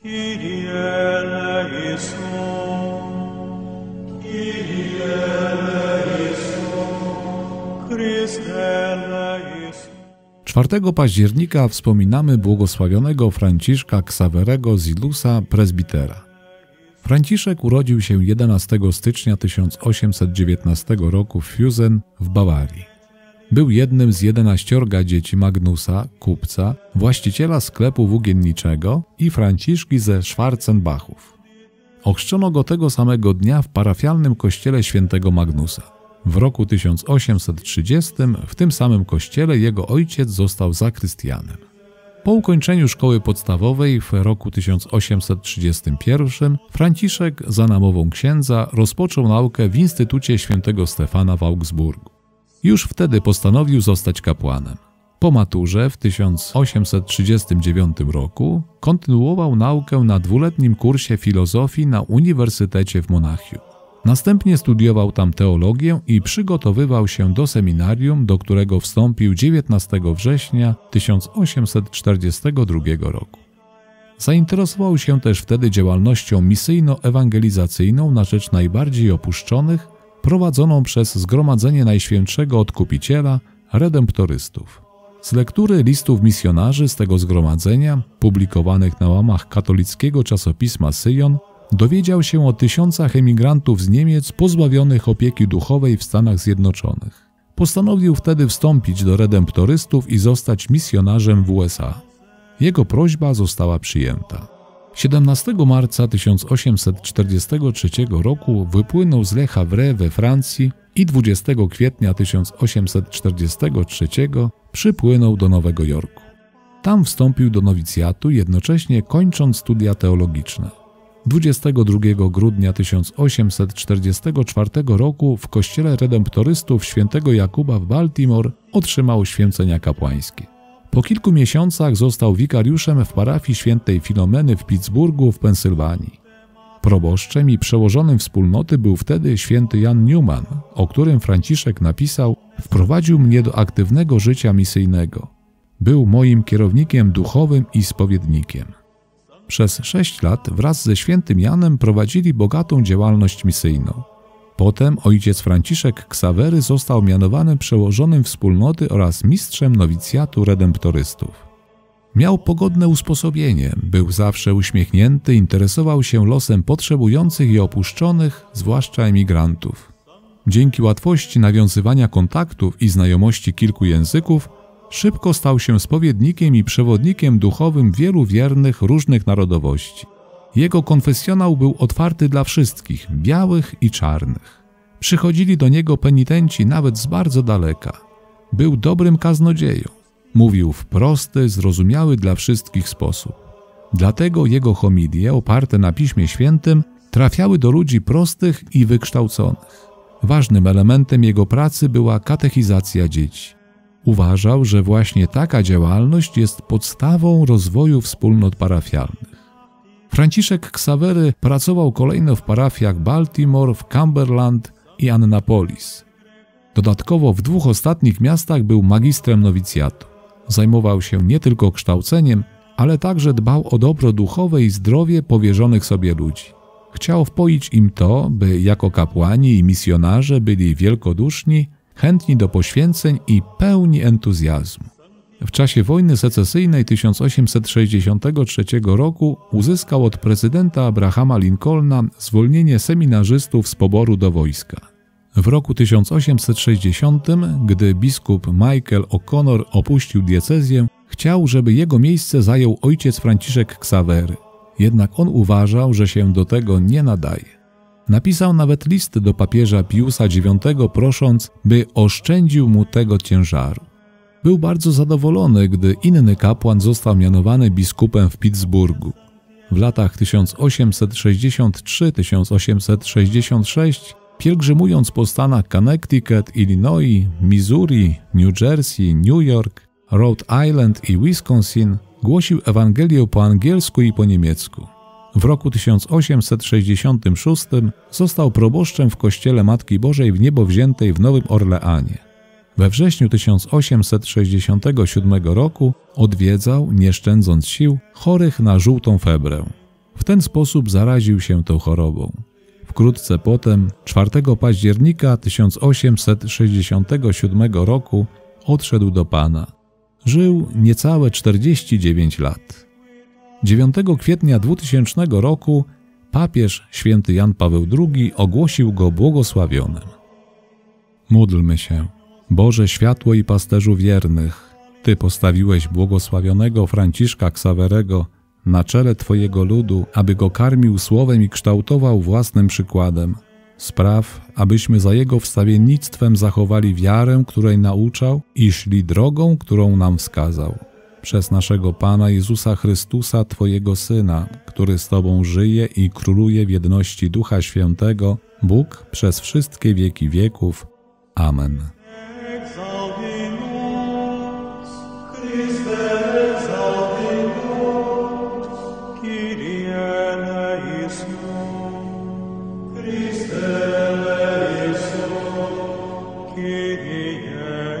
Kyrie eleison, Kyrie eleison, Chryste eleison. 4 października wspominamy błogosławionego Franciszka Ksawerego z Ilusa, prezbitera. Franciszek urodził się 11 stycznia 1819 roku w Füssen w Bawarii. Był jednym z 11 dzieci Magnusa, kupca, właściciela sklepu włókienniczego i Franciszki ze Schwarzenbachów. Ochrzczono go tego samego dnia w parafialnym kościele świętego Magnusa. W roku 1830 w tym samym kościele jego ojciec został zakrystianem. Po ukończeniu szkoły podstawowej w roku 1831 Franciszek za namową księdza rozpoczął naukę w Instytucie Świętego Stefana w Augsburgu. Już wtedy postanowił zostać kapłanem. Po maturze w 1839 roku kontynuował naukę na 2-letnim kursie filozofii na Uniwersytecie w Monachium. Następnie studiował tam teologię i przygotowywał się do seminarium, do którego wstąpił 19 września 1842 roku. Zainteresował się też wtedy działalnością misyjno-ewangelizacyjną na rzecz najbardziej opuszczonych, prowadzoną przez Zgromadzenie Najświętszego Odkupiciela, redemptorystów. Z lektury listów misjonarzy z tego zgromadzenia, publikowanych na łamach katolickiego czasopisma Syjon, dowiedział się o tysiącach emigrantów z Niemiec pozbawionych opieki duchowej w Stanach Zjednoczonych. Postanowił wtedy wstąpić do redemptorystów i zostać misjonarzem w USA. Jego prośba została przyjęta. 17 marca 1843 roku wypłynął z Le Havre we Francji i 20 kwietnia 1843 przypłynął do Nowego Jorku. Tam wstąpił do nowicjatu, jednocześnie kończąc studia teologiczne. 22 grudnia 1844 roku w kościele redemptorystów świętego Jakuba w Baltimore otrzymał święcenia kapłańskie. Po kilku miesiącach został wikariuszem w parafii świętej Filomeny w Pittsburghu w Pensylwanii. Proboszczem i przełożonym wspólnoty był wtedy święty Jan Newman, o którym Franciszek napisał: „Wprowadził mnie do aktywnego życia misyjnego. Był moim kierownikiem duchowym i spowiednikiem”. Przez 6 lat wraz ze świętym Janem prowadzili bogatą działalność misyjną. Potem ojciec Franciszek Ksawery został mianowany przełożonym wspólnoty oraz mistrzem nowicjatu redemptorystów. Miał pogodne usposobienie, był zawsze uśmiechnięty, interesował się losem potrzebujących i opuszczonych, zwłaszcza emigrantów. Dzięki łatwości nawiązywania kontaktów i znajomości kilku języków szybko stał się spowiednikiem i przewodnikiem duchowym wielu wiernych różnych narodowości. Jego konfesjonał był otwarty dla wszystkich, białych i czarnych. Przychodzili do niego penitenci nawet z bardzo daleka. Był dobrym kaznodzieją. Mówił w prosty, zrozumiały dla wszystkich sposób. Dlatego jego homilie, oparte na Piśmie Świętym, trafiały do ludzi prostych i wykształconych. Ważnym elementem jego pracy była katechizacja dzieci. Uważał, że właśnie taka działalność jest podstawą rozwoju wspólnot parafialnych. Franciszek Ksawery pracował kolejno w parafiach Baltimore, w Cumberland i Annapolis. Dodatkowo w 2 ostatnich miastach był magistrem nowicjatu. Zajmował się nie tylko kształceniem, ale także dbał o dobro duchowe i zdrowie powierzonych sobie ludzi. Chciał wpoić im to, by jako kapłani i misjonarze byli wielkoduszni, chętni do poświęceń i pełni entuzjazmu. W czasie wojny secesyjnej 1863 roku uzyskał od prezydenta Abrahama Lincolna zwolnienie seminarzystów z poboru do wojska. W roku 1860, gdy biskup Michael O'Connor opuścił diecezję, chciał, żeby jego miejsce zajął ojciec Franciszek Ksawery. Jednak on uważał, że się do tego nie nadaje. Napisał nawet list do papieża Piusa IX, prosząc, by oszczędził mu tego ciężaru. Był bardzo zadowolony, gdy inny kapłan został mianowany biskupem w Pittsburghu. W latach 1863-1866, pielgrzymując po stanach Connecticut, Illinois, Missouri, New Jersey, New York, Rhode Island i Wisconsin, głosił Ewangelię po angielsku i po niemiecku. W roku 1866 został proboszczem w kościele Matki Bożej w Niebowziętej w Nowym Orleanie. We wrześniu 1867 roku odwiedzał, nie szczędząc sił, chorych na żółtą febrę. W ten sposób zaraził się tą chorobą. Wkrótce potem, 4 października 1867 roku, odszedł do Pana. Żył niecałe 49 lat. 9 kwietnia 2000 roku papież święty Jan Paweł II ogłosił go błogosławionym. Módlmy się. Boże światło i pasterzu wiernych, Ty postawiłeś błogosławionego Franciszka Ksawerego na czele Twojego ludu, aby go karmił słowem i kształtował własnym przykładem. Spraw, abyśmy za jego wstawiennictwem zachowali wiarę, której nauczał i szli drogą, którą nam wskazał. Przez naszego Pana Jezusa Chrystusa, Twojego Syna, który z Tobą żyje i króluje w jedności Ducha Świętego, Bóg przez wszystkie wieki wieków. Amen. Kyrie